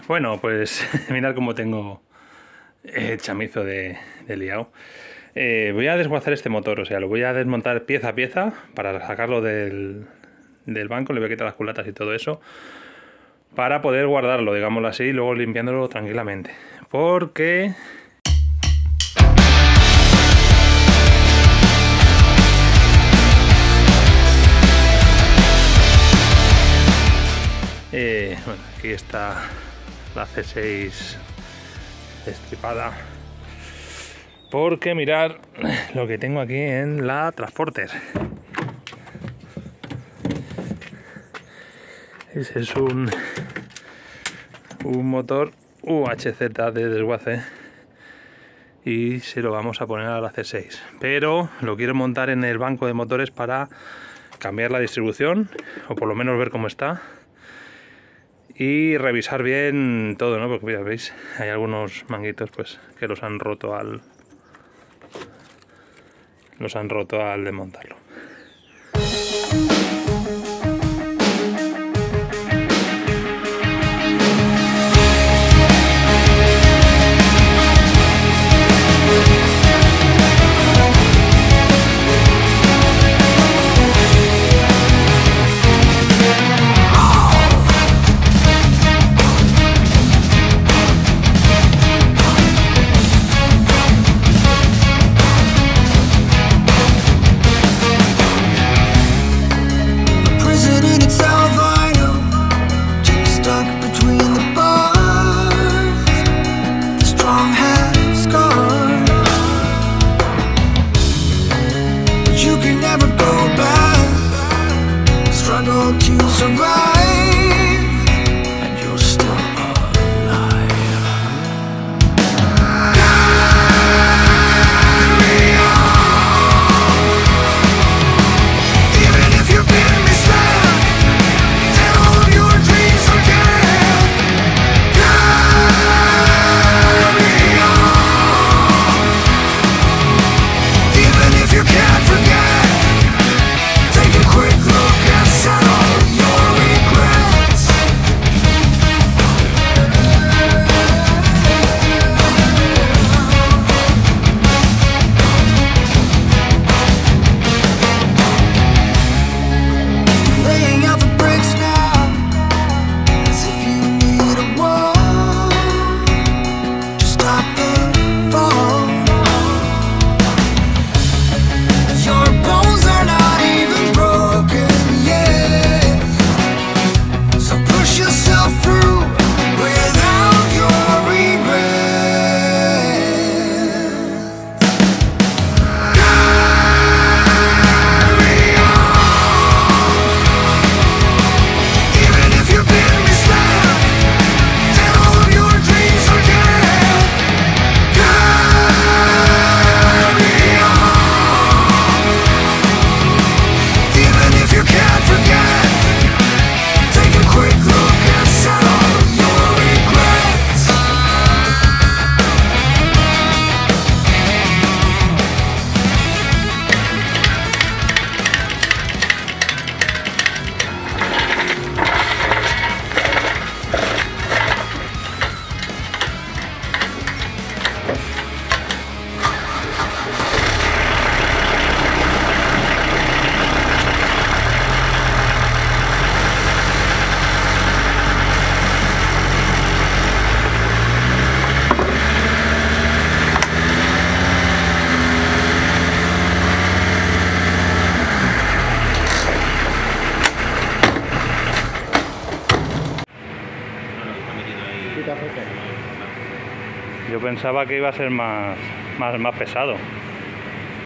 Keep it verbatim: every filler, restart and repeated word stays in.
Bueno, pues mirad cómo tengo el chamizo de, de liado. Eh, voy a desguazar este motor, o sea, lo voy a desmontar pieza a pieza para sacarlo del, del banco, le voy a quitar las culatas y todo eso, para poder guardarlo, digámoslo así, y luego limpiándolo tranquilamente. Porque... Eh, bueno, aquí está la C seis destripada. Porque mirad lo que tengo aquí en la Transporter. Ese es un, un motor U H Z de desguace. Y se lo vamos a poner a la C seis. Pero lo quiero montar en el banco de motores para cambiar la distribución. O por lo menos ver cómo está. Y revisar bien todo, ¿no? Porque ya veis, hay algunos manguitos pues que los han roto al los han roto al desmontarlo. To survive, and you're still alive. Carry on. Even if you've been misled, and all of your dreams are dead. Carry on. Even if you can't forget, take a quick look and settle. Yo pensaba que iba a ser más, más, más pesado.